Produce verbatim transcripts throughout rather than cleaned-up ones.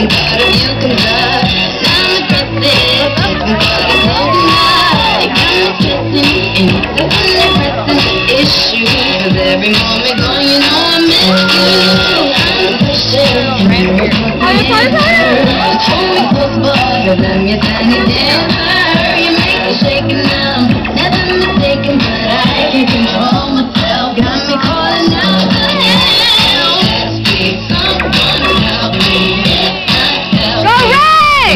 even thought of you can love. I'm aggressive, even thought I told you not. You got me stressing, and you're definitely pressing the issue. Cause every moment gone, you know I miss you. I'm pushing, right here with my hands. Hold me close, boy, cause I'm your tiny dancer. You make me shake and I'm never mistaken, but I can't control myself. Got me calling out the hell. Speak, someone help me. Go Ray!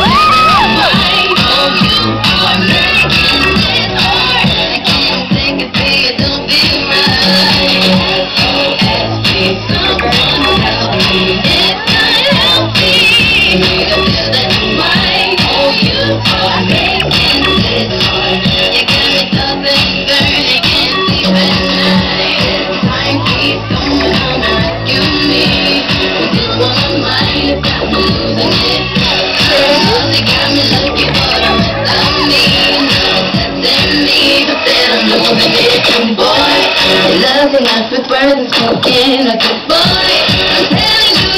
Oh, you are making it hard. I can't take it, see it don't feel right. S O S, speak, someone help me. It's not healthy. You need to feel that right. Oh, you are making it hard. You got me thumping, burning, can't sleep at night. It's time, please, someone come and rescue me. With this one mind, it's got me losing it. They got me looking for the rest of me. Testing me, but then I'm losing it. Boy, loving us with words and spoken like a boy. I'm telling you.